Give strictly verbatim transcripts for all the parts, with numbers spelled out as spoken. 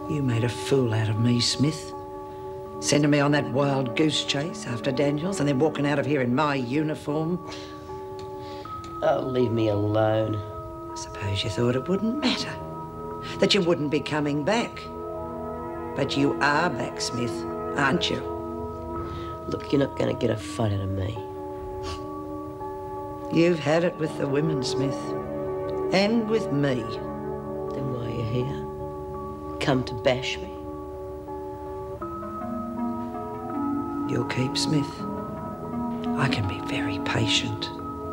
You made a fool out of me, Smith. Sending me on that wild goose chase after Daniels and then walking out of here in my uniform. Oh, leave me alone. I suppose you thought it wouldn't matter, that you wouldn't be coming back. But you are back, Smith, aren't you? Look, you're not going to get a fight out of me. You've had it with the women, Smith. And with me. Then why are you here? Come to bash me? You'll keep, Smith. I can be very patient.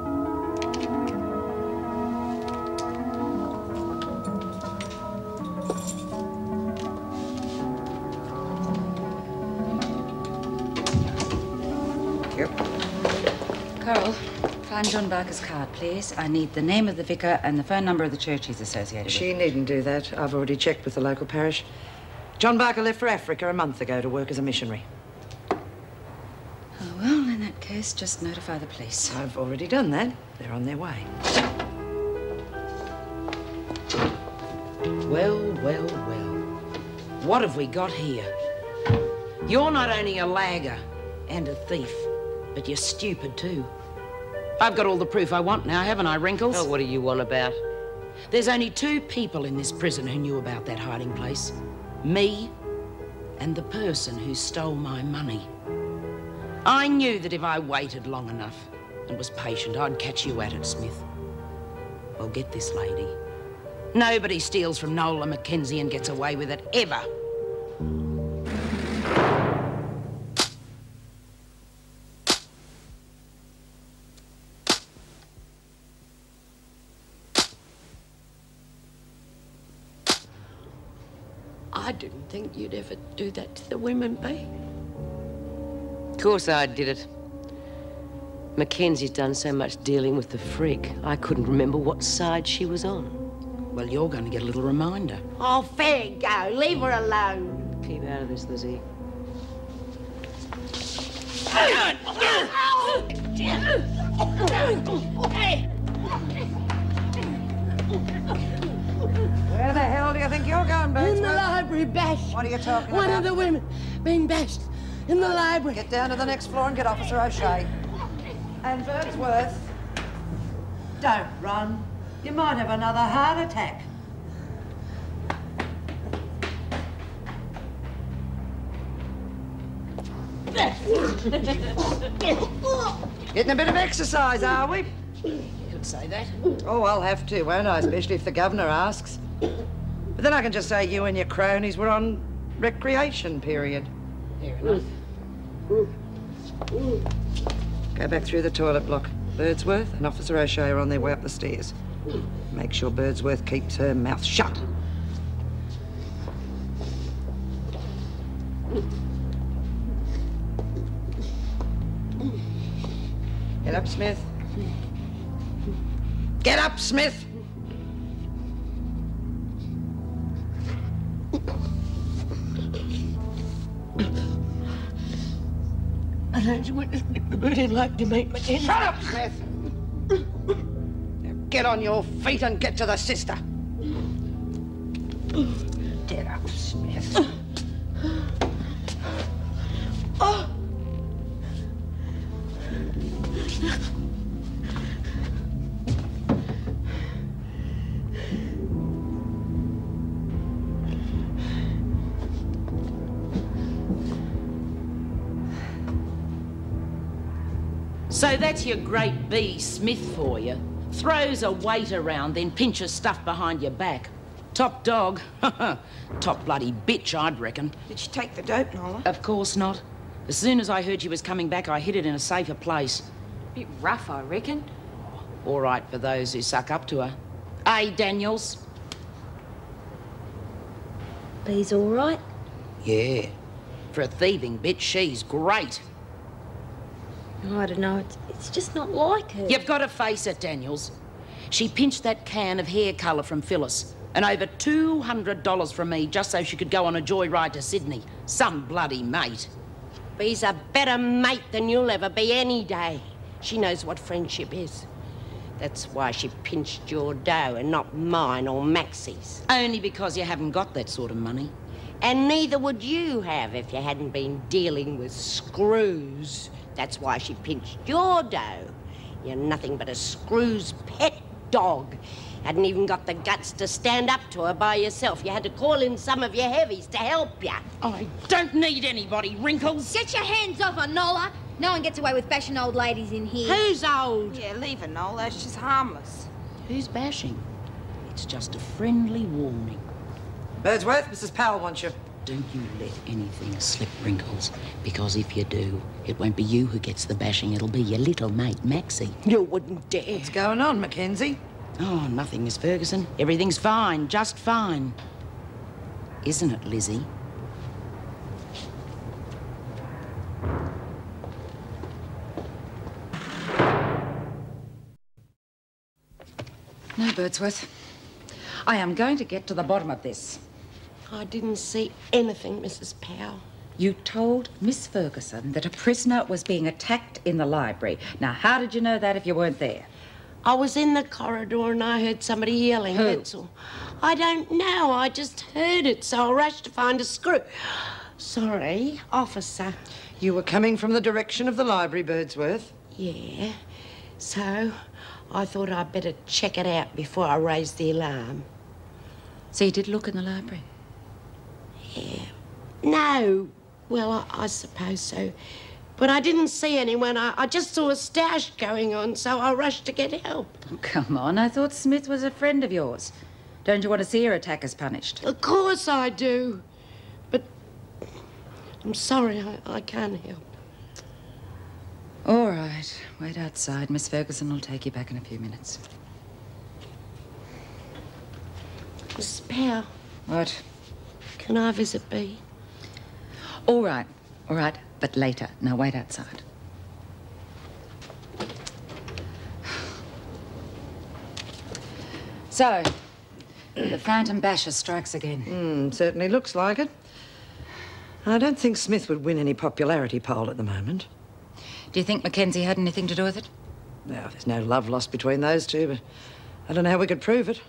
Carol, find John Barker's card, please. I need the name of the vicar and the phone number of the church he's associated She with. needn't do that. I've already checked with the local parish. John Barker left for Africa a month ago to work as a missionary. Oh, well, in that case, just notify the police. I've already done that. They're on their way. Well, well, well. What have we got here? You're not only a lagger and a thief, but you're stupid too. I've got all the proof I want now, haven't I, Wrinkles? Oh, what do you want about? There's only two people in this prison who knew about that hiding place. Me and the person who stole my money. I knew that if I waited long enough and was patient, I'd catch you at it, Smith. Well, get this, lady. Nobody steals from Nola Mackenzie and gets away with it, ever. I didn't think you'd ever do that to the women, Bea. Of course I did it. Mackenzie's done so much dealing with the freak, I couldn't remember what side she was on. Well, you're going to get a little reminder. Oh, fair go. Leave her alone. Keep out of this, Lizzie. Where the hell do you think you're going, Birdsworth? In the library, bashed. What are you talking One about? of the women being bashed in the library. Get down to the next floor and get Officer O'Shea. And Birdsworth, don't run. You might have another heart attack. Getting a bit of exercise, are we? You could say that. Oh, I'll have to, won't I? Especially if the governor asks. But then I can just say you and your cronies were on recreation period. Fair enough. Go back through the toilet block. Birdsworth and Officer O'Shea are on their way up the stairs. Make sure Birdsworth keeps her mouth shut. Get up, Smith. Get up, Smith! I don't want to make the booty like to make my end. Shut up, Smith! Now get on your feet and get to the sister. Get up, Smith. Oh! So that's your great B. Smith for you. Throws a weight around, then pinches stuff behind your back. Top dog. Top bloody bitch, I'd reckon. Did she take the dope, Nola? Of course not. As soon as I heard she was coming back, I hid it in a safer place. Bit rough, I reckon. All right for those who suck up to her. Eh, Daniels? Bee's all right? Yeah. For a thieving bitch, she's great. I don't know, it's, it's just not like her. You've got to face it, Daniels. She pinched that can of hair colour from Phyllis and over two hundred dollars from me just so she could go on a joyride to Sydney. Some bloody mate. Bee's a better mate than you'll ever be any day. She knows what friendship is. That's why she pinched your dough and not mine or Maxie's. Only because you haven't got that sort of money. And neither would you have if you hadn't been dealing with screws. That's why she pinched your dough. You're nothing but a screw's pet dog. Hadn't even got the guts to stand up to her by yourself. You had to call in some of your heavies to help you. I don't need anybody, Wrinkles. Get your hands off her, Nola. No one gets away with bashing old ladies in here. Who's old? Yeah, leave her, Nola. She's harmless. Who's bashing? It's just a friendly warning. Birdsworth, Missus Powell wants you. Don't you let anything slip, Wrinkles, because if you do, it won't be you who gets the bashing, it'll be your little mate, Maxie. You wouldn't dare. What's going on, Mackenzie? Oh, nothing, Miss Ferguson. Everything's fine, just fine. Isn't it, Lizzie? No, Birdsworth. I am going to get to the bottom of this. I didn't see anything, Missus Powell. You told Miss Ferguson that a prisoner was being attacked in the library. Now, how did you know that if you weren't there? I was in the corridor and I heard somebody yelling, Who? that's all. I don't know, I just heard it, so I rushed to find a screw. Sorry, officer. You were coming from the direction of the library, Birdsworth. Yeah, so I thought I'd better check it out before I raised the alarm. So you did look in the library? Yeah. No, well, I, I suppose so. But I didn't see anyone. I, I just saw a stash going on, so I rushed to get help. Oh, come on. I thought Smith was a friend of yours. Don't you want to see her attackers punished? Of course I do. But I'm sorry, I, I can't help. All right. Wait outside. Miss Ferguson will take you back in a few minutes. Miss Powell, What? can I visit Bea? All right. All right. But later. Now wait outside. So, the Phantom Basher strikes again. Hmm, certainly looks like it. I don't think Smith would win any popularity poll at the moment. Do you think Mackenzie had anything to do with it? Now, there's no love lost between those two, but I don't know how we could prove it.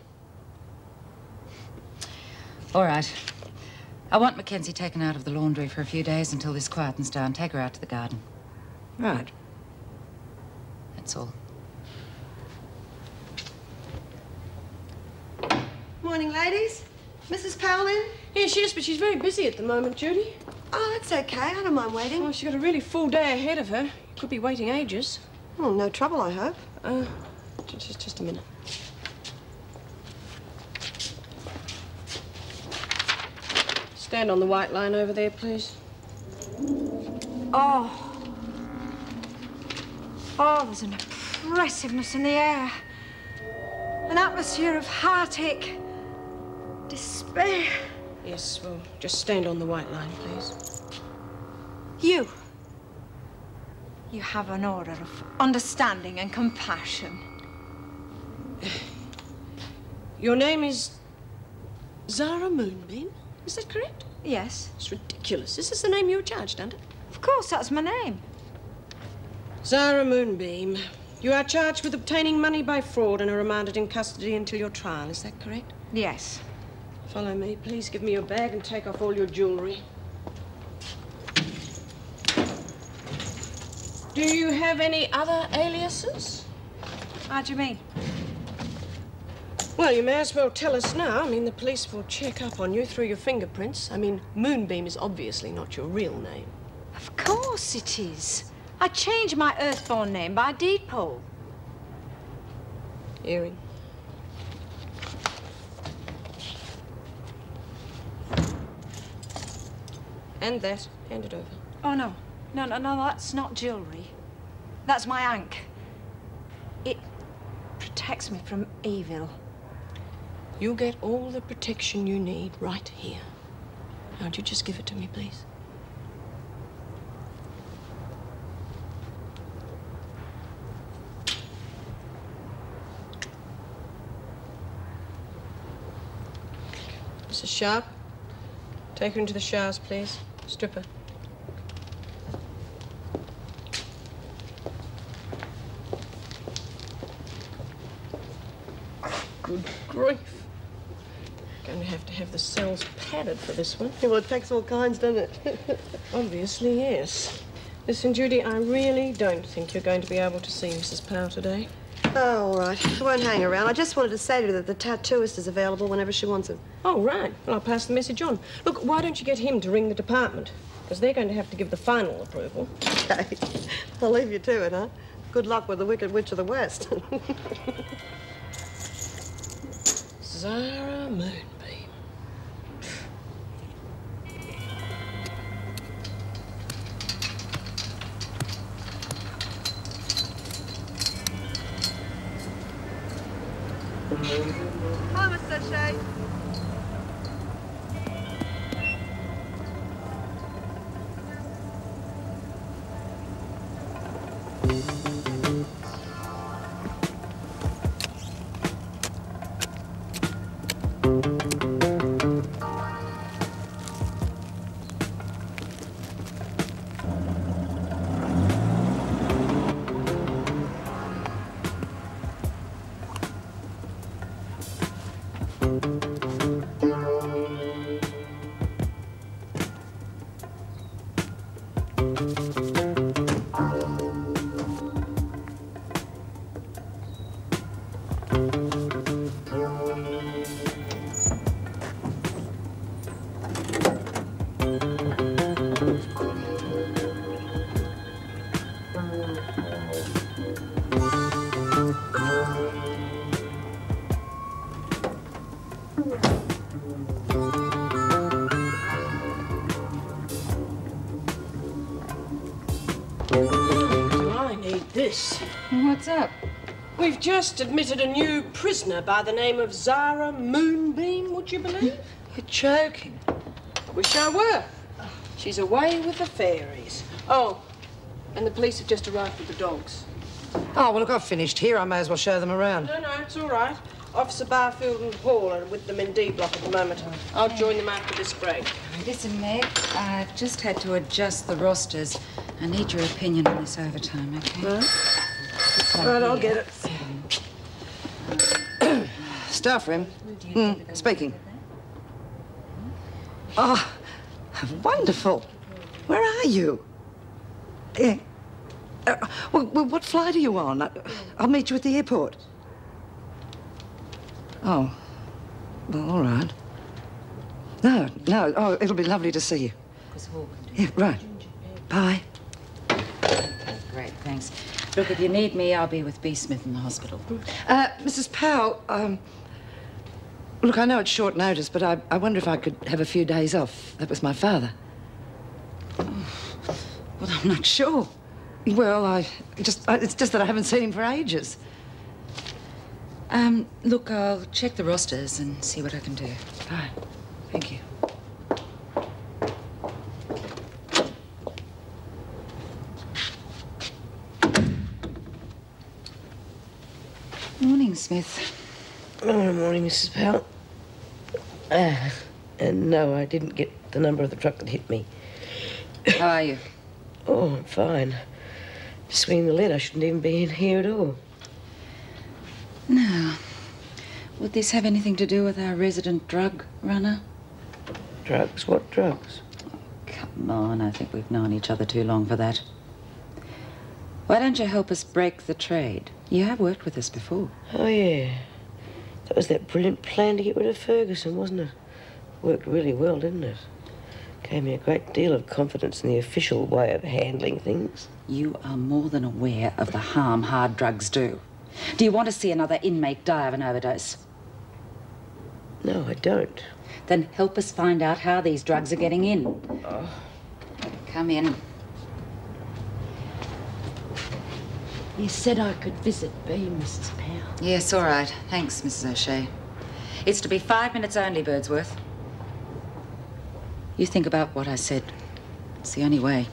All right. I want Mackenzie taken out of the laundry for a few days until this quietens down. Take her out to the garden. Right. That's all. Morning, ladies. Missus Powell in? Yes, yes, but she's very busy at the moment, Judy. Oh, that's okay. I don't mind waiting. Oh, she's got a really full day ahead of her. Could be waiting ages. Oh, no trouble, I hope. Uh, just, just a minute. Stand on the white line over there, please. Oh. Oh, there's an oppressiveness in the air. An atmosphere of heartache, despair. Yes, well, just stand on the white line, please. You. You have an aura of understanding and compassion. Your name is Zara Moonbeam? Is that correct? Yes. It's ridiculous. Is this the name you were charged under? Of course, that's my name. Zara Moonbeam. You are charged with obtaining money by fraud and are remanded in custody until your trial. Is that correct? Yes. Follow me. Please give me your bag and take off all your jewelry. Do you have any other aliases? How do you mean? Well, you may as well tell us now. I mean, the police will check up on you through your fingerprints. I mean, Moonbeam is obviously not your real name. Of course it is. I changed my Earthborn name by deed poll. Earring. And that. Hand it over. Oh, no. No, no, no, that's not jewellery. That's my ankh. It protects me from evil. You'll get all the protection you need right here. Now, would you just give it to me, please? Missus Sharp, take her into the showers, please. Strip her. Good grief. Going to have to have the cells padded for this one. Yeah, well, it takes all kinds, doesn't it? Obviously, yes. Listen, Judy, I really don't think you're going to be able to see Missus Powell today. Oh, all right. I won't hang around. I just wanted to say to her that the tattooist is available whenever she wants him. Oh, right. Well, I'll pass the message on. Look, why don't you get him to ring the department? Because they're going to have to give the final approval. Okay. I'll leave you to it, huh? Good luck with the Wicked Witch of the West. Zara Moonbeam. Hi, Mister O'Shea. I need this. What's up? We've just admitted a new prisoner by the name of Zara Moonbeam, would you believe? You're joking. Wish I were. She's away with the fairies. Oh, and the police have just arrived with the dogs. Oh, well, look, I've finished here. I may as well show them around. No, no, it's all right. Officer Barfield and Hall are with them in D block at the moment. I'll join them after this break. Listen, Meg, I've just had to adjust the rosters. I need your opinion on this overtime, okay? Right. Right, I'll get it. Staff room. Mm, speaking. Oh, wonderful. Where are you? Yeah. Uh, well, well, what flight are you on? I'll meet you at the airport. Oh. Well, all right. No, no. Oh, it'll be lovely to see you. Yeah, right. Bye. Okay, great, thanks. Look, if you need me, I'll be with B. Smith in the hospital. Uh, Missus Powell, um... Look, I know it's short notice, but I, I wonder if I could have a few days off. That was my father. Oh, well, I'm not sure. Well, I just... I, it's just that I haven't seen him for ages. Um, look, I'll check the rosters and see what I can do. Fine. Thank you. Morning, Smith. Oh, morning, Missus Powell. Uh, and no, I didn't get the number of the truck that hit me. How are you? Oh, I'm fine. Swinging the lead, I shouldn't even be in here at all. No. Would this have anything to do with our resident drug runner? Drugs? What drugs? Oh, come on, I think we've known each other too long for that. Why don't you help us break the trade? You have worked with us before. Oh, yeah. That was that brilliant plan to get rid of Ferguson, wasn't it? Worked really well, didn't it? Gave me a great deal of confidence in the official way of handling things. You are more than aware of the harm hard drugs do. Do you want to see another inmate die of an overdose? No, I don't. Then help us find out how these drugs are getting in. Oh. Come in. You said I could visit B, Missus Powell. Yes, all right. Thanks, Missus O'Shea. It's to be five minutes only, Birdsworth. You think about what I said. It's the only way.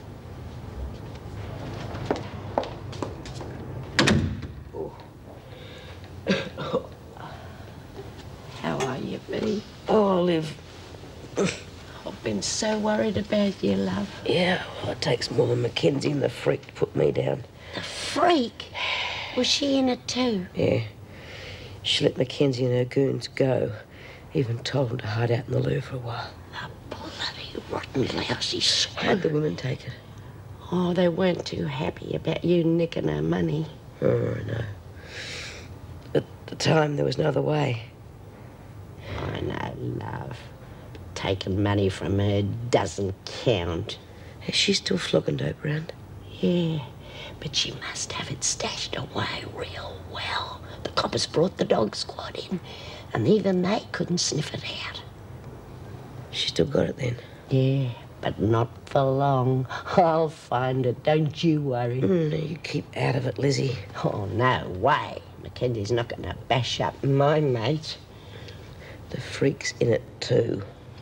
How are you, B? Oh, Olive. I've been so worried about you, love. Yeah, well, it takes more than Mackenzie and the freak to put me down. The freak? Was she in it too? Yeah. She let Mackenzie and her goons go. Even told him to hide out in the loo for a while. The bloody rotten lousy How'd the women take it? Oh, they weren't too happy about you nicking her money. Oh, no. At the time, there was no other way. I know, love. Taking money from her doesn't count. Is she still flogging dope around? Yeah, but she must have it stashed away real well. The coppers brought the dog squad in, and even they couldn't sniff it out. She still got it then? Yeah, but not for long. I'll find it, don't you worry. Mm, no, you keep out of it, Lizzie. Oh, no way. Mackenzie's not going to bash up my mate. The freak's in it too.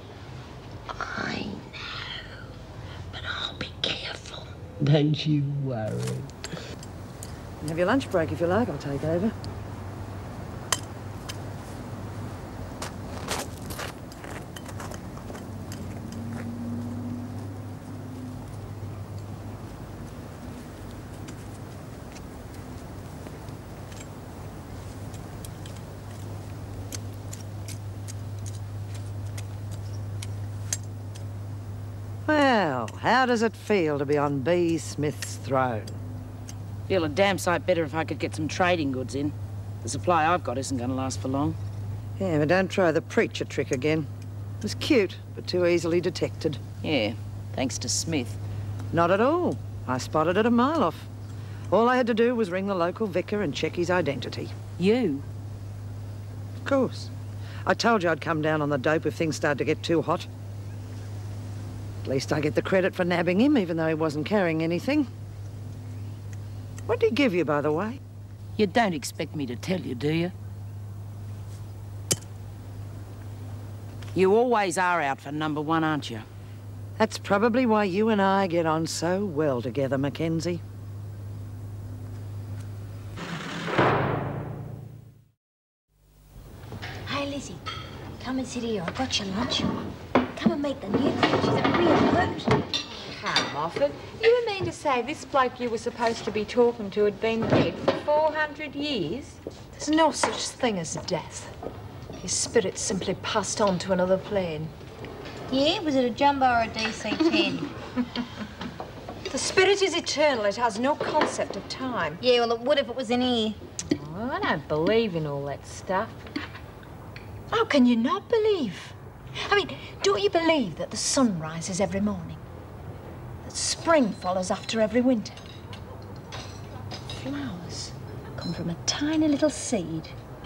I know, but I'll be careful. Don't you worry. Have your lunch break if you like, I'll take over. Well, how does it feel to be on B. Smith's throne? Feel a damn sight better if I could get some trading goods in. The supply I've got isn't going to last for long. Yeah, but don't try the preacher trick again. It was cute, but too easily detected. Yeah, thanks to Smith. Not at all. I spotted it a mile off. All I had to do was ring the local vicar and check his identity. You? Of course. I told you I'd come down on the dope if things started to get too hot. At least I get the credit for nabbing him, even though he wasn't carrying anything. What did he give you, by the way? You don't expect me to tell you, do you? You always are out for number one, aren't you? That's probably why you and I get on so well together, Mackenzie. Hey, Lizzie, come and sit here. I got your lunch. Come and meet the new girl. She's a real hoot. Come off it. You mean to say this bloke you were supposed to be talking to had been dead for four hundred years? There's no such thing as death. His spirit's simply passed on to another plane. Yeah, was it a jumbo or a D C ten? The spirit is eternal. It has no concept of time. Yeah, well, it would if it was in here. Oh, I don't believe in all that stuff. How can you not believe? I mean, don't you believe that the sun rises every morning? That spring follows after every winter? Flowers come from a tiny little seed.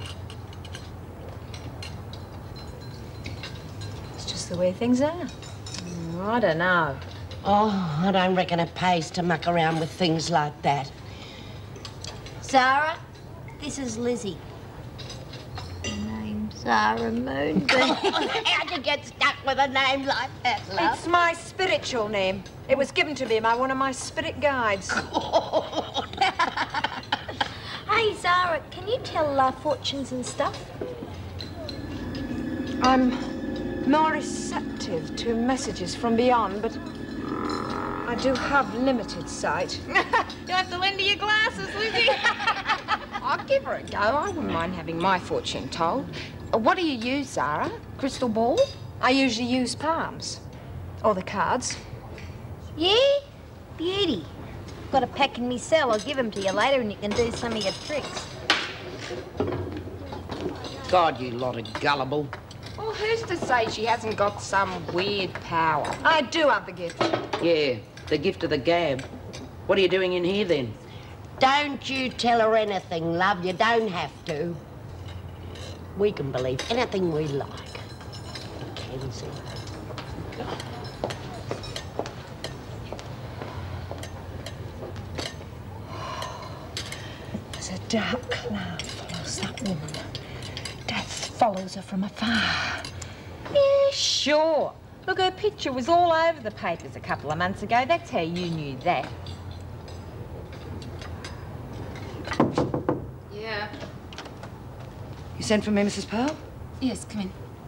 It's just the way things are. Mm, I don't know. Oh, I don't reckon it pays to muck around with things like that. Zara, this is Lizzie. Her name's Zara Moonbeam. How'd you get stuck with a name like that, love? It's my spiritual name. It was given to me by one of my spirit guides. Hey, Zara, can you tell uh, fortunes and stuff? I'm more receptive to messages from beyond, but I do have limited sight. You'll have to lend her your glasses, Lizzie. I'll give her a go. I wouldn't mind having my fortune told. Uh, what do you use, Zara? Crystal ball? I usually use palms. Or the cards. Yeah? Beauty. Got a pack in me cell. I'll give them to you later and you can do some of your tricks. God, you lot of gullible. Well, who's to say she hasn't got some weird power? I do have the gift. Yeah, the gift of the gab. What are you doing in here, then? Don't you tell her anything, love. You don't have to. We can believe anything we like. Mackenzie. There's a dark cloud follows that woman. Death follows her from afar. Yeah, sure. Look, her picture was all over the papers a couple of months ago. That's how you knew that. Yeah. You sent for me, Missus Powell? Yes, come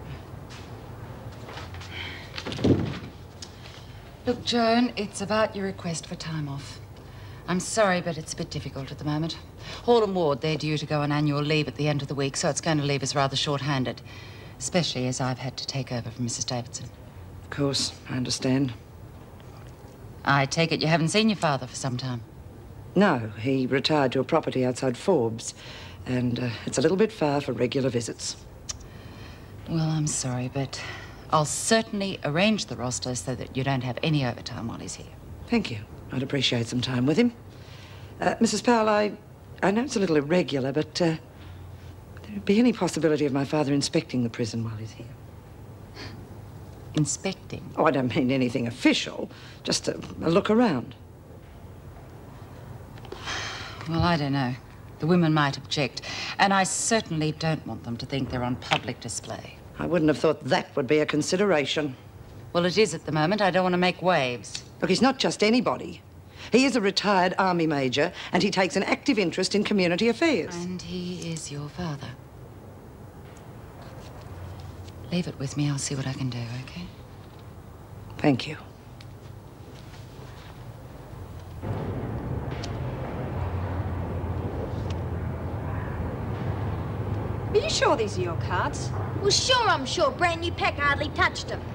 in. Look, Joan, it's about your request for time off. I'm sorry, but it's a bit difficult at the moment. Hall and Ward, they're due to go on annual leave at the end of the week, so it's going to leave us rather short-handed. especially as I've had to take over from Missus Davidson. Of course, I understand. I take it you haven't seen your father for some time? No, he retired to a property outside Forbes, and uh, it's a little bit far for regular visits. Well, I'm sorry, but I'll certainly arrange the roster so that you don't have any overtime while he's here. Thank you. I'd appreciate some time with him. Uh, Missus Powell, I, I know it's a little irregular, but uh, would there be any possibility of my father inspecting the prison while he's here? Inspecting? Oh, I don't mean anything official, just a, a look around. Well, I don't know. The women might object, and I certainly don't want them to think they're on public display. I wouldn't have thought that would be a consideration. Well, it is at the moment. I don't want to make waves. Look, he's not just anybody. He is a retired army major, and he takes an active interest in community affairs. And he is your father. Leave it with me. I'll see what I can do, okay? Thank you. Are you sure these are your cards? Well, sure, I'm sure. Brand new pack, hardly touched them.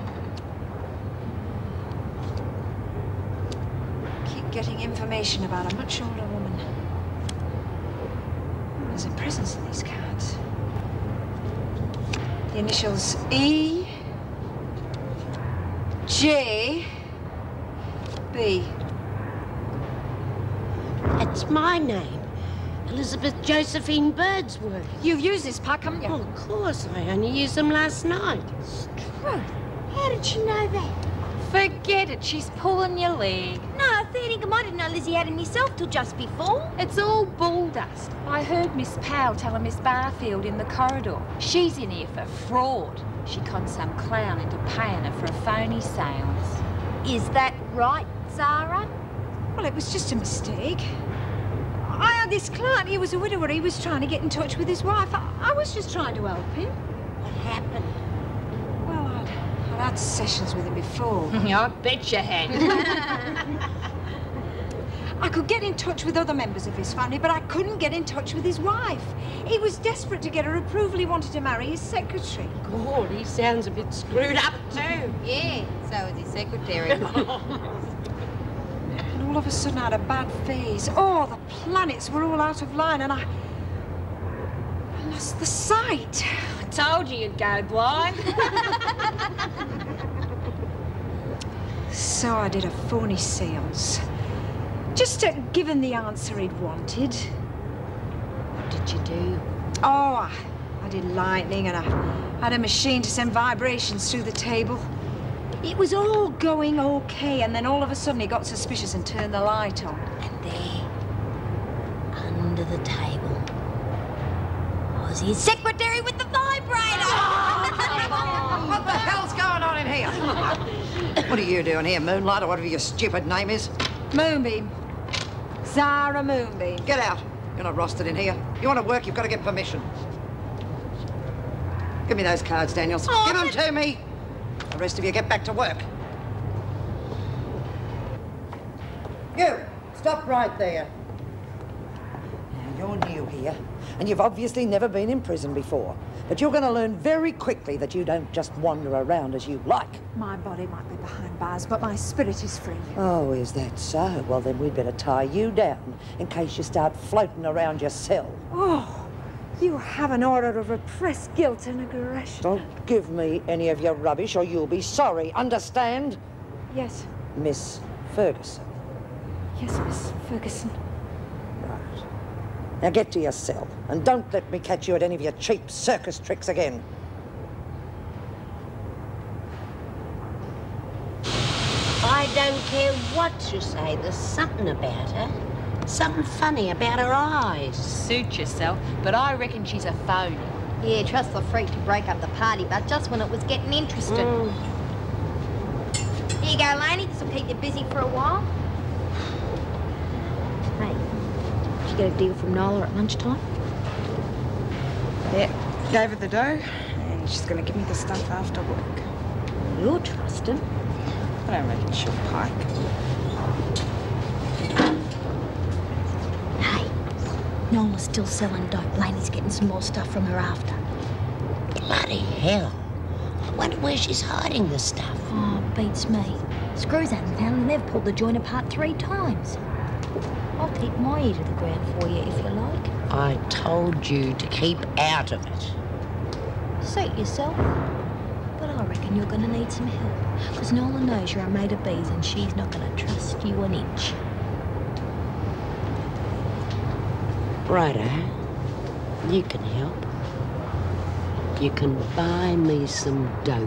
Keep getting information about a much older woman. There's in prisons in these cards. The initials E, J, B. That's my name. Elizabeth Josephine Birdsworth. You've used this pack, haven't you? Oh, of course. I only used them last night. Truth. How did she know that? Forget it. She's pulling your leg. No, fair dinkum, I didn't know Lizzie had him myself till just before. It's all bull dust. I heard Miss Powell tell Miss Barfield in the corridor. She's in here for fraud. She conned some clown into paying her for a phony seance. Is that right, Zara? Well, it was just a mistake. I had this client, he was a widower, he was trying to get in touch with his wife. I, I was just trying to help him. What happened? Well, I'd, I'd had sessions with him before. I bet you had. I could get in touch with other members of his family, but I couldn't get in touch with his wife. He was desperate to get her approval. He wanted to marry his secretary. God, he sounds a bit screwed up too. Yeah, so is his secretary. And all of a sudden I had a bad phase. Oh, the planets were all out of line and I... I lost the sight. I told you you'd go blind. So I did a phony seance. Just to give him the answer he'd wanted. What did you do? Oh, I, I did lightning and I had a machine to send vibrations through the table. It was all going okay, and then all of a sudden he got suspicious and turned the light on. And there, under the table, was his secretary with the vibrator. What the hell's going on in here? What are you doing here, Moonlight, or whatever your stupid name is? Moonbeam. Zara Moonbeam. Get out. You're not rostered in here. You want to work, you've got to get permission. Give me those cards, Daniels. Oh, Give them but... to me. The rest of you get back to work. You, stop right there. Now, you're new here, and you've obviously never been in prison before. But you're going to learn very quickly that you don't just wander around as you like. My body might be behind bars, but my spirit is free. Oh, is that so? Well, then we'd better tie you down in case you start floating around your cell. Oh, you have an order of repressed guilt and aggression. Don't give me any of your rubbish or you'll be sorry, understand? Yes. Miss Ferguson. Yes, Miss Ferguson. Right. Now get to your cell and don't let me catch you at any of your cheap circus tricks again. I don't care what you say. There's something about her. Something funny about her eyes. Suit yourself, but I reckon she's a phony. Yeah, trust the freak to break up the party, but just when it was getting interesting. Mm. Here you go, Laney. This will keep you busy for a while. Hey, did you get a deal from Nola at lunchtime? Yeah, gave her the dough, and she's going to give me the stuff after work. You'll trust him. I don't reckon she'll pike. Hey, Nola's still selling dope. Laney's getting some more stuff from her after. Bloody hell. I wonder where she's hiding the stuff. Oh, beats me. Screws hadn't found and they've pulled the joint apart three times. I'll keep my ear to the ground for you if you like. I told you to keep out of it. Suit yourself. But I reckon you're gonna need some help. Because Nola knows you're a mate of bees and she's not gonna trust you an inch. Righto. You can help. You can buy me some dope.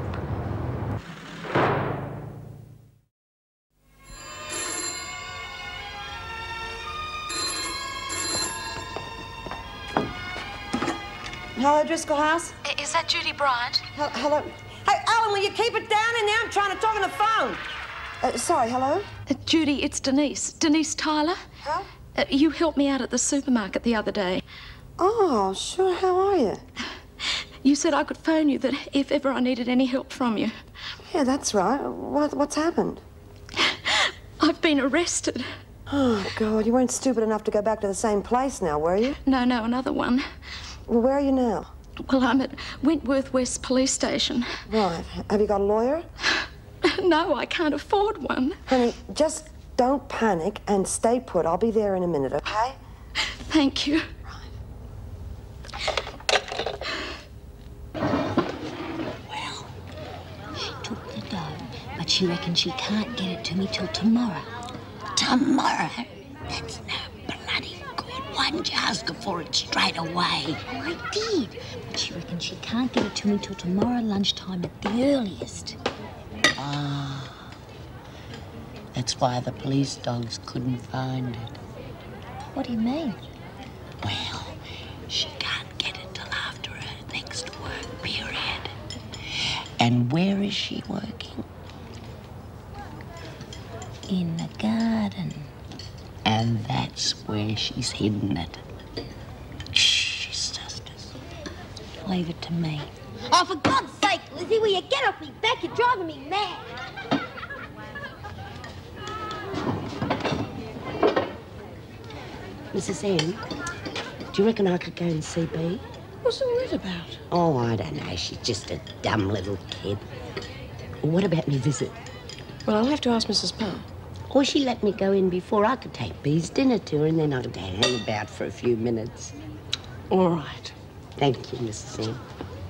Hello, Driscoll House? Is that Judy Bryant? Hel hello? Hey, Alan, will you keep it down in there? I'm trying to talk on the phone. Uh, sorry, hello? Uh, Judy, it's Denise. Denise Tyler. Huh? Uh, you helped me out at the supermarket the other day. Oh, sure. How are you? You said I could phone you that if ever I needed any help from you. Yeah, that's right. What, what's happened? I've been arrested. Oh, God, you weren't stupid enough to go back to the same place now, were you? No, no, another one. Well, where are you now? Well, I'm at Wentworth West Police Station. Right. Have you got a lawyer? No, I can't afford one. Honey, just don't panic and stay put. I'll be there in a minute, okay? Thank you. Well, she took the dough, but she reckons she can't get it to me till tomorrow. Tomorrow? That's no bloody good. Why didn't you ask her for it straight away? Oh, I did. But she reckons she can't get it to me till tomorrow lunchtime at the earliest. Ah. That's why the police dogs couldn't find it. What do you mean? Well, she can't get it till after her next work period. And where is she working? In the garden. And that's where she's hidden it. Shh, sisters. Leave it to me. Oh, for God's sake, Lizzie, will you get off me back? You're driving me mad. Missus M, do you reckon I could go and see Bea? What's all that about? Oh, I don't know. She's just a dumb little kid. What about me visit? Well, I'll have to ask Missus Parr. Or she let me go in before I could take Bea's dinner to her, and then I could hang about for a few minutes. All right. Thank you, Missus M.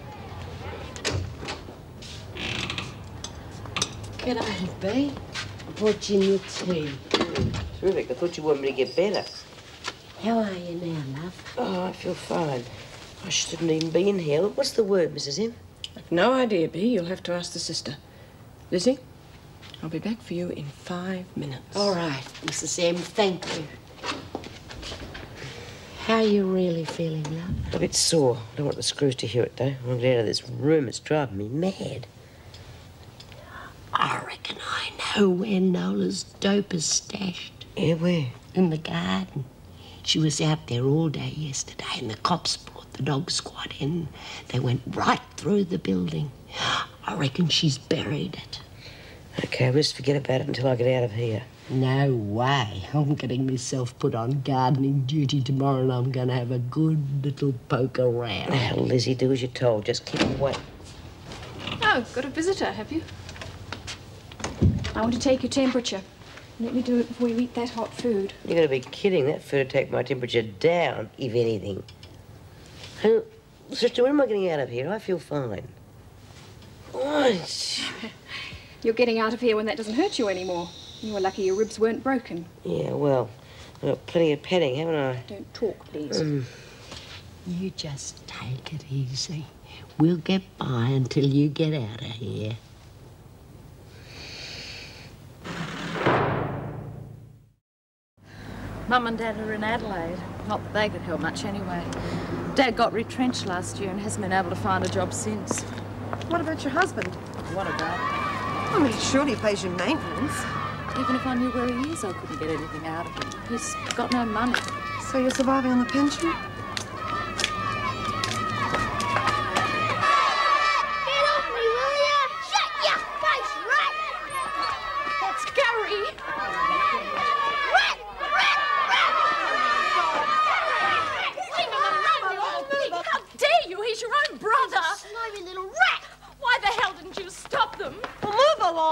G'day, Bea. Brought you your tea. Terrific. I thought you wanted me to get better. How are you now, love? Oh, I feel fine. I shouldn't even be in here. What's the word, Missus M? I've no idea, Bea. You'll have to ask the sister. Lizzie, I'll be back for you in five minutes. All right, Missus M, thank you. How are you really feeling, love? A bit sore. I don't want the screws to hear it, though. I want to get out of this room. It's driving me mad. I reckon I know where Nola's dope is stashed. Yeah, where? In the garden. She was out there all day yesterday, and the cops brought the dog squad in. They went right through the building. I reckon she's buried it. OK, I'll just forget about it until I get out of here. No way. I'm getting myself put on gardening duty tomorrow, and I'm going to have a good little poke around. Now, Lizzie, do as you're told. Just keep away. Oh, got a visitor, have you? I want to take your temperature. Let me do it before you eat that hot food. You've got to be kidding. That food would take my temperature down, if anything. Hey, sister, when am I getting out of here? I feel fine. What? You're getting out of here when that doesn't hurt you anymore. You were lucky your ribs weren't broken. Yeah, well, I've got plenty of padding, haven't I? Don't talk, please. Um, you just take it easy. We'll get by until you get out of here. Mum and Dad are in Adelaide. Not that they could help much anyway. Dad got retrenched last year and hasn't been able to find a job since. What about your husband? What about? I mean, surely he pays your maintenance. Even if I knew where he is, I couldn't get anything out of him. He's got no money. So you're surviving on the pension?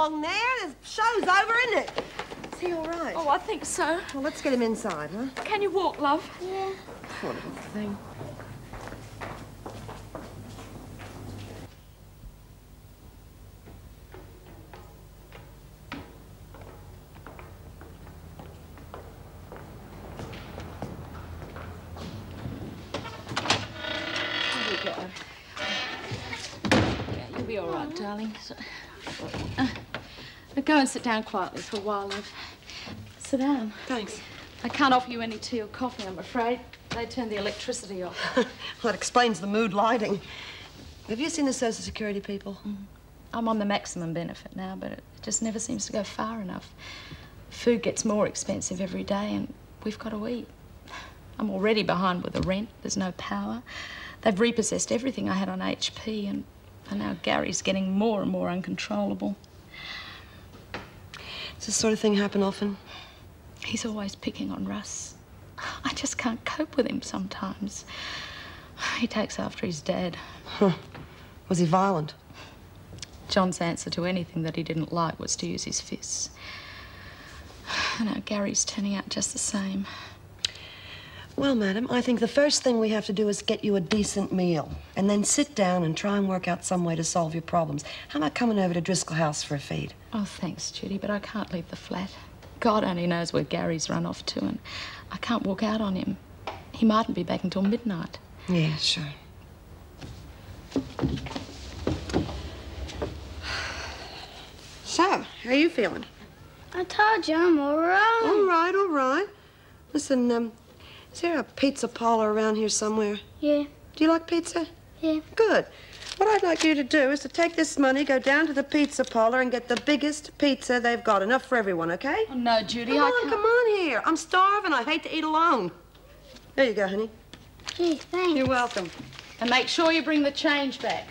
along there. The show's over, isn't it? Is he all right? Oh, I think so. Well, let's get him inside, huh? Can you walk, love? Yeah. Poor little thing. You'll be all right, darling. So, uh, now go and sit down quietly for a while, love. Sit down. Thanks. I can't offer you any tea or coffee, I'm afraid. They turned the electricity off. Well, that explains the mood lighting. Have you seen the Social Security people? Mm. I'm on the maximum benefit now, but it just never seems to go far enough. Food gets more expensive every day, and we've got to eat. I'm already behind with the rent. There's no power. They've repossessed everything I had on H P, and, and now Gary's getting more and more uncontrollable. Does this sort of thing happen often? He's always picking on Russ. I just can't cope with him sometimes. He takes after his dad. Huh. Was he violent? John's answer to anything that he didn't like was to use his fists. And now Gary's turning out just the same. Well, madam, I think the first thing we have to do is get you a decent meal, and then sit down and try and work out some way to solve your problems. How about coming over to Driscoll House for a feed? Oh, thanks, Judy, but I can't leave the flat. God only knows where Gary's run off to, and I can't walk out on him. He mightn't be back until midnight. Yeah, sure. So, how are you feeling? I told you I'm all right. All right, all right. Listen, um, is there a pizza parlor around here somewhere? Yeah. Do you like pizza? Yeah. Good. What I'd like you to do is to take this money, go down to the pizza parlor and get the biggest pizza they've got. Enough for everyone, okay? Oh, no, Judy, come I on, can't... come on here. I'm starving. I hate to eat alone. There you go, honey. Gee, thanks. You're welcome. And make sure you bring the change back.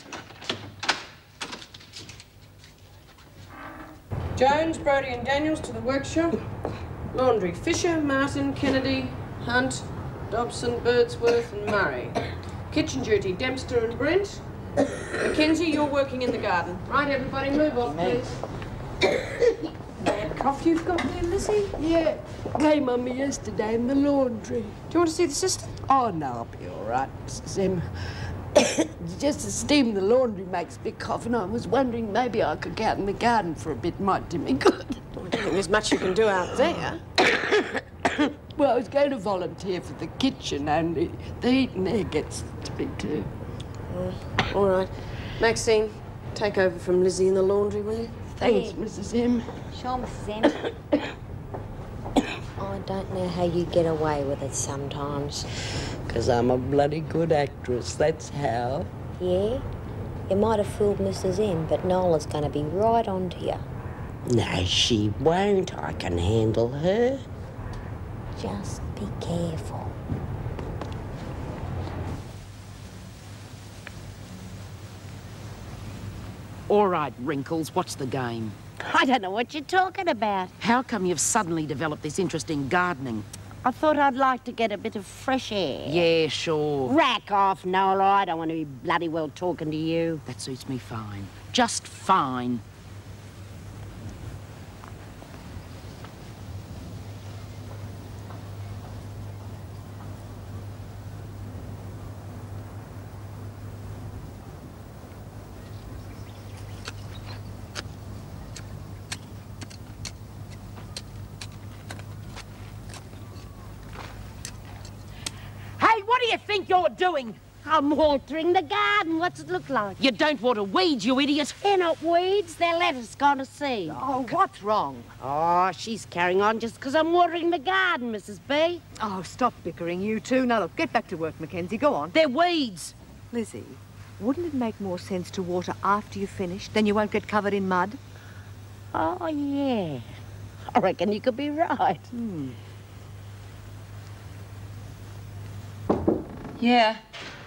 Jones, Brody and Daniels to the workshop. Laundry, Fisher, Martin, Kennedy, Hunt, Dobson, Birdsworth and Murray. Kitchen duty, Dempster and Brent. Mackenzie, you're working in the garden. Right, everybody, move on, please. Bad cough you've got there, Lizzie? Yeah, came on me yesterday in the laundry. Do you want to see the sister? Oh, no, I'll be all right, Missus M. Just the steam the laundry makes me cough, and I was wondering maybe I could get out in the garden for a bit. Might do me good. I don't think there's much you can do out there. Well, I was going to volunteer for the kitchen, and the, the heat in there gets to me too. Mm, all right. Maxine, take over from Lizzie in the laundry, will you? Thanks, Yeah. Missus M. Sure, Missus M. I don't know how you get away with it sometimes. Because I'm a bloody good actress, that's how. Yeah? You might have fooled Missus M, but Nola's going to be right on to you. No, she won't. I can handle her. Just be careful. All right, Wrinkles, what's the game? I don't know what you're talking about. How come you've suddenly developed this interest in gardening? I thought I'd like to get a bit of fresh air. Yeah, sure. Rack off, Nola. I don't want to be bloody well talking to you. That suits me fine. Just fine. What do you think you're doing? I'm watering the garden. What's it look like? You don't water weeds, you idiot. They're not weeds. They're lettuce gone to seed. Oh, what's wrong? Oh, she's carrying on just because I'm watering the garden, Missus B. Oh, stop bickering, you two. Now, look, get back to work, Mackenzie. Go on. They're weeds. Lizzie, wouldn't it make more sense to water after you've finished? Then you won't get covered in mud. Oh, yeah. I reckon you could be right. Hmm. Yeah.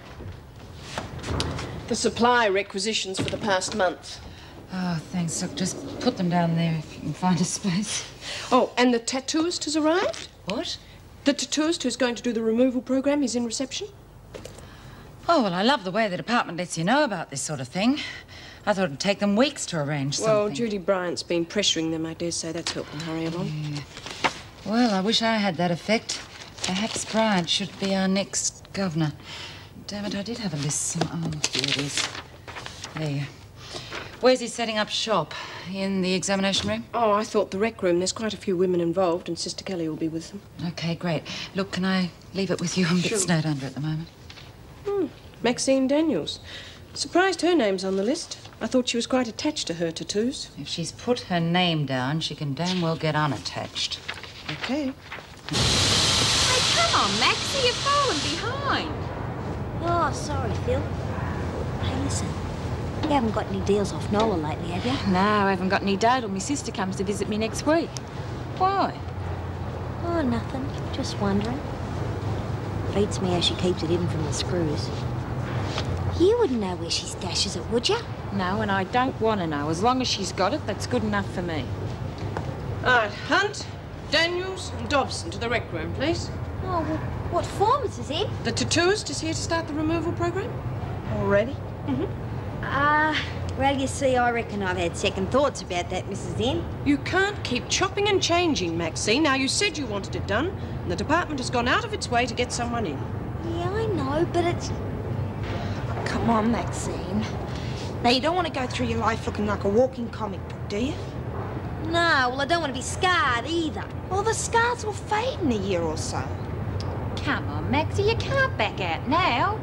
The supply requisitions for the past month. Oh, thanks. Look, just put them down there if you can find a space. Oh, and the tattooist has arrived? What? The tattooist who's going to do the removal program, he's in reception. Oh, well, I love the way the department lets you know about this sort of thing. I thought it'd take them weeks to arrange Well, something. Judy Bryant's been pressuring them. I dare say that's helped them hurry along. Yeah. Well, I wish I had that effect. Perhaps Bryant should be our next governor. Damn it, I did have a list. Some... Oh, here it is. There. Where's he setting up shop? In the examination room? Oh, I thought the rec room. There's quite a few women involved, and Sister Kelly will be with them. Okay, great. Look, can I leave it with you? I'm a Sure. bit snowed under at the moment. Hmm. Maxine Daniels. Surprised her name's on the list. I thought she was quite attached to her tattoos. If she's put her name down, she can damn well get unattached. Okay. Hey, come on, Maxie, you've fallen behind. Oh, sorry, Phil. Hey, listen. You haven't got any deals off Nola lately, have you? No, I haven't got any date till my sister comes to visit me next week. Why? Oh, nothing. Just wondering. Beats me how she keeps it hidden from the screws. You wouldn't know where she stashes it, would you? No, and I don't want to know. As long as she's got it, that's good enough for me. All right, Hunt, Daniels, and Dobson to the rec room, please. Oh, well, what for, Missus M? The tattooist is here to start the removal program. Already? Mm-hmm. Ah, uh, well, you see, I reckon I've had second thoughts about that, Missus M. You can't keep chopping and changing, Maxine. Now, you said you wanted it done, and the department has gone out of its way to get someone in. Yeah, I know, but it's... Come on, Maxine. Now, you don't want to go through your life looking like a walking comic book, do you? No, well, I don't want to be scarred either. Well, the scars will fade in a year or so. Come on, Maxie, you can't back out now.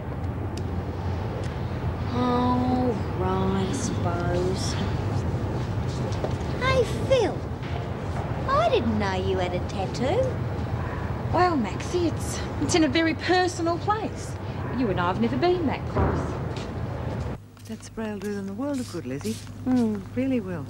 Oh, right, I suppose. Hey, Phil. I didn't know you had a tattoo. Well, Maxie, it's, it's in a very personal place. You and I have never been that close. That spray will do them the world of good, Lizzie. Hmm. Really will.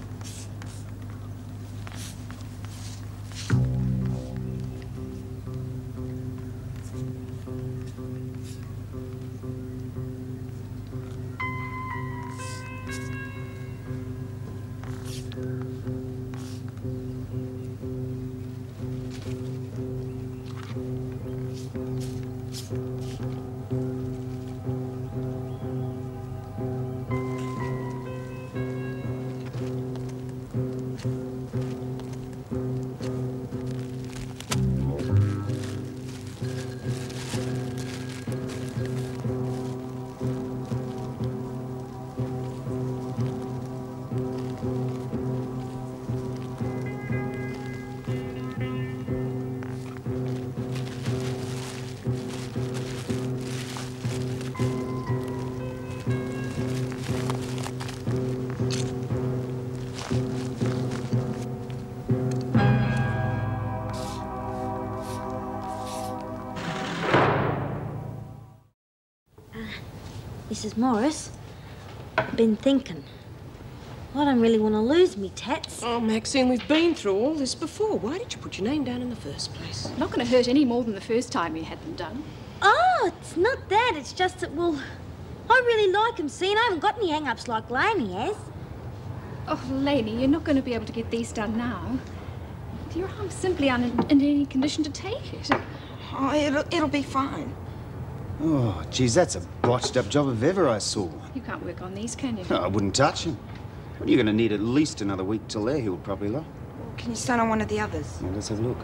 Missus Morris, I've been thinking. I don't really want to lose me tats. Oh, Maxine, we've been through all this before. Why did you put your name down in the first place? Not going to hurt any more than the first time you had them done. Oh, it's not that. It's just that, well, I really like him, see, and I haven't got any hang-ups like Laney has. Oh, Lainey, you're not going to be able to get these done now. Your arm's simply un in any condition to take it. Oh, it'll, it'll be fine. Oh, geez, that's a botched-up job if ever I saw one. You can't work on these, can you? No, I wouldn't touch him. Well, you're going to need at least another week till they're healed properly, love. Can you stand on one of the others? Yeah, let's have a look.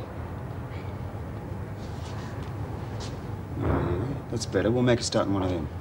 Oh, yeah, that's better. We'll make a start on one of them.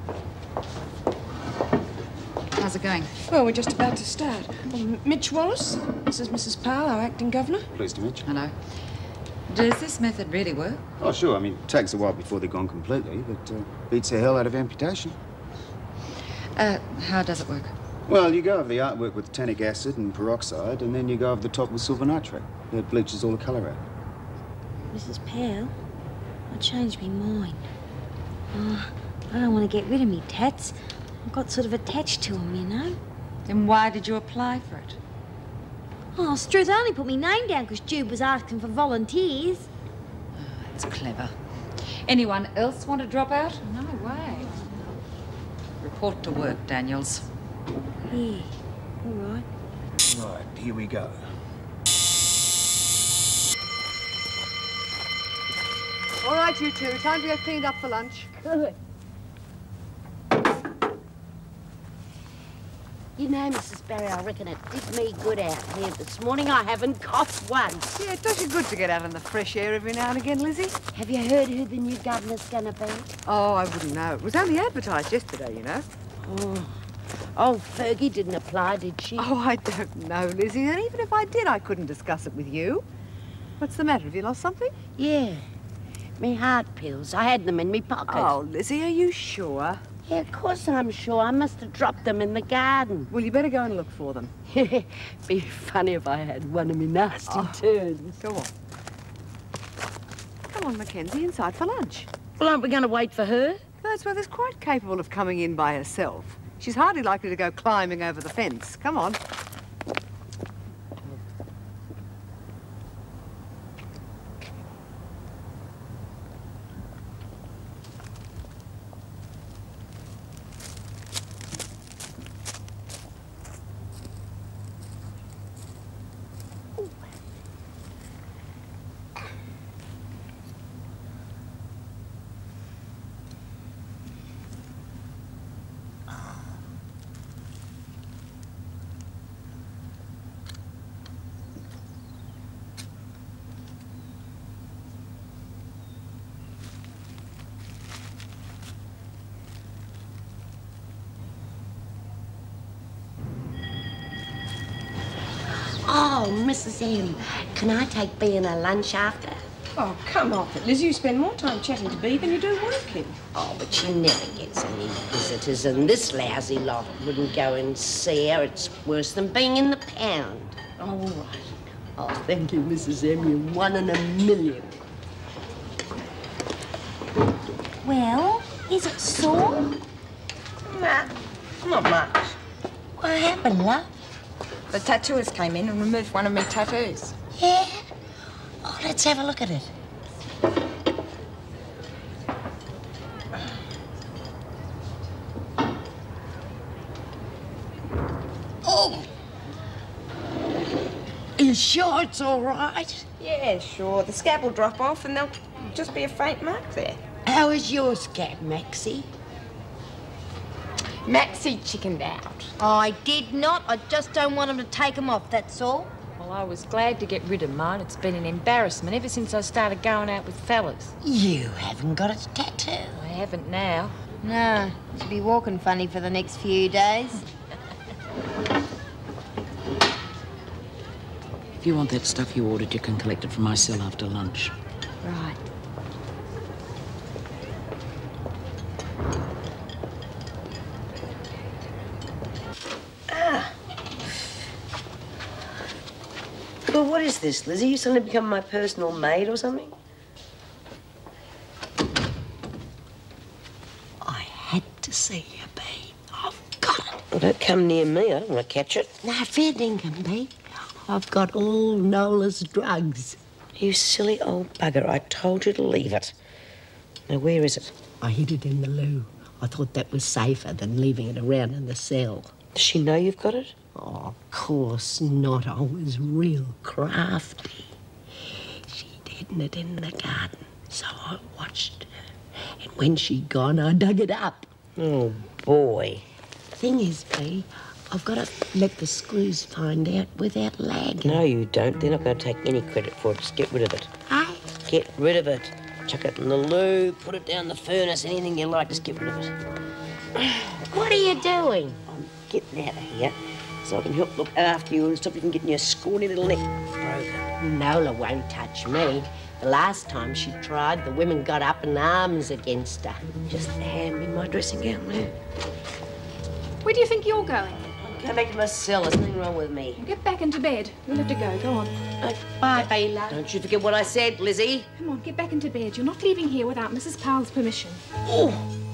How's it going? Well, we're just about to start. Well, Mitch Wallace, this is Missus Powell, our acting governor. Pleased to meet you. Hello. Does this method really work? Oh, sure. I mean, it takes a while before they're gone completely, but uh, beats the hell out of amputation. Uh, how does it work? Well, you go over the artwork with tannic acid and peroxide, and then you go over the top with silver nitrate. That bleaches all the colour out. Missus Powell, I changed my mind. Oh, I don't want to get rid of me tats. I got sort of attached to them, you know. Then why did you apply for it? Oh, Struth, I only put my name down because Jude was asking for volunteers. Oh, that's clever. Anyone else want to drop out? No way. Report to work, Daniels. Yeah, all right. Right, here we go. All right, you two. Time to get cleaned up for lunch. Good. You know, Missus Barry, I reckon it did me good out here this morning. I haven't coughed once. Yeah, it does you good to get out in the fresh air every now and again, Lizzie. Have you heard who the new governor's going to be? Oh, I wouldn't know. It was only advertised yesterday, you know. Oh. Old Fergie didn't apply, did she? Oh, I don't know, Lizzie. And even if I did, I couldn't discuss it with you. What's the matter? Have you lost something? Yeah. Me heart pills. I had them in me pocket. Oh, Lizzie, are you sure? Yeah, of course I'm sure. I must have dropped them in the garden. Well, you better go and look for them. Be funny if I had one of me nasty oh. turns. Go on. Come on, Mackenzie, inside for lunch. Well, aren't we going to wait for her? Wordsworth is quite capable of coming in by herself. She's hardly likely to go climbing over the fence. Come on. Oh, Missus M, can I take Bea and her lunch after? Oh, come off it, Liz. You spend more time chatting to Bea than you do working. Oh, but she never gets any visitors, and this lousy lot wouldn't go and see her. It's worse than being in the pound. Oh, all right. Oh, thank you, Missus M. You're one in a million. Well, is it sore? Nah, not much. What happened, love? The tattooist came in and removed one of my tattoos. Yeah? Oh, let's have a look at it. Oh! Are you sure it's all right? Yeah, sure. The scab will drop off and there'll just be a faint mark there. How is your scab, Maxie? Maxie chickened out. I did not. I just don't want him to take them off, that's all. Well, I was glad to get rid of mine. It's been an embarrassment ever since I started going out with fellas. You haven't got a tattoo. I haven't now. No, she'll be walking funny for the next few days. If you want that stuff you ordered, you can collect it from my cell after lunch. Right. Well, what is this, Lizzie? You suddenly become my personal maid or something? I had to see you, Bea. I've got it. Well, don't come near me. I don't want to catch it. No, fair dinkum, Bea. I've got all Nola's drugs. You silly old bugger. I told you to leave it. Now, where is it? I hid it in the loo. I thought that was safer than leaving it around in the cell. Does she know you've got it? Oh, of course not. I was real crafty. She'd hidden it in the garden, so I watched her. And when she'd gone, I dug it up. Oh, boy. Thing is, Bea, I've got to let the screws find out without lagging. No, you don't. They're not going to take any credit for it. Just get rid of it. Aye? Get rid of it. Chuck it in the loo, put it down the furnace, anything you like, just get rid of it. What are you doing? I'm getting out of here so I can help look after you and stop you from getting your scrawny little neck broken. Nola won't touch me. The last time she tried, the women got up in arms against her. Just hand me my dressing gown, will you? Where do you think you're going? I'm going back to my cell. There's nothing wrong with me. Get back into bed. We'll have to go. Go on. Uh, bye, Bela. Don't you forget what I said, Lizzie. Come on, get back into bed. You're not leaving here without Missus Powell's permission. Oh.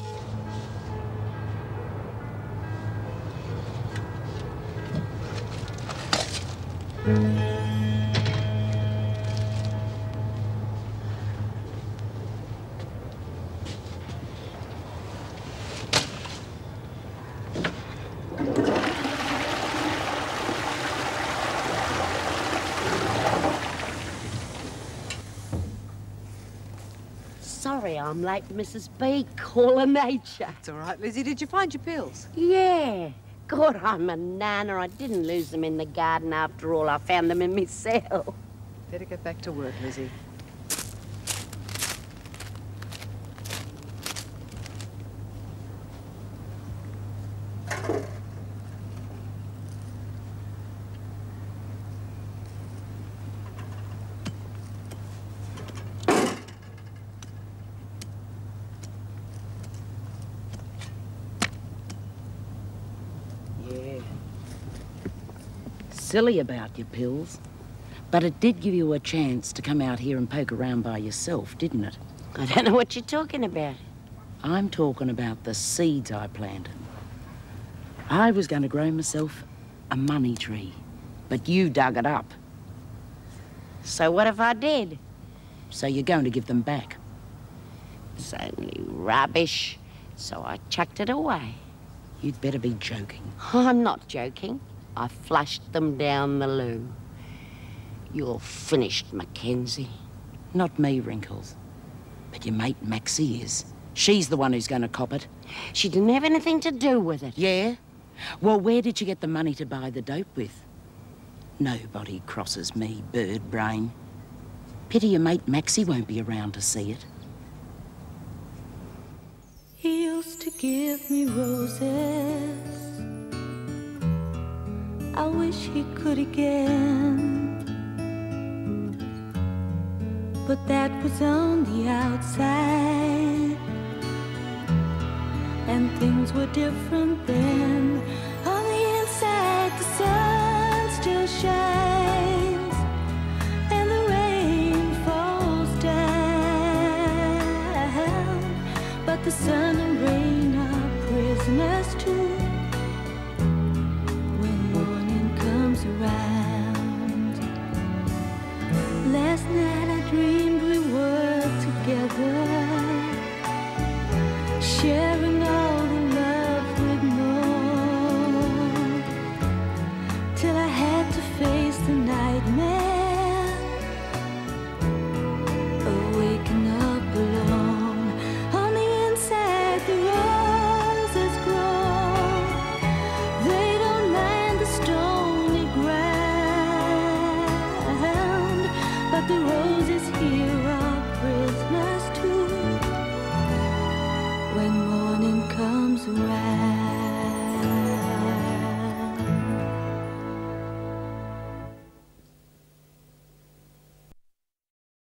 Sorry I'm late, Missus B. Call her nature. It's all right, Lizzie. Did you find your pills? Yeah. God, I'm a nana. I didn't lose them in the garden after all. I found them in myself. Better get back to work, Lizzie. Silly about your pills. But it did give you a chance to come out here and poke around by yourself, didn't it? I don't know what you're talking about. I'm talking about the seeds I planted. I was going to grow myself a money tree, but you dug it up. So what if I did? So you're going to give them back? It's only rubbish, so I chucked it away. You'd better be joking. I'm not joking. I flushed them down the loo. You're finished, Mackenzie. Not me, Wrinkles. But your mate Maxie is. She's the one who's going to cop it. She didn't have anything to do with it. Yeah? Well, where did you get the money to buy the dope with? Nobody crosses me, bird brain. Pity your mate Maxie won't be around to see it. He used to give me roses. I wish he could again. But that was on the outside, and things were different then. On the inside, the sun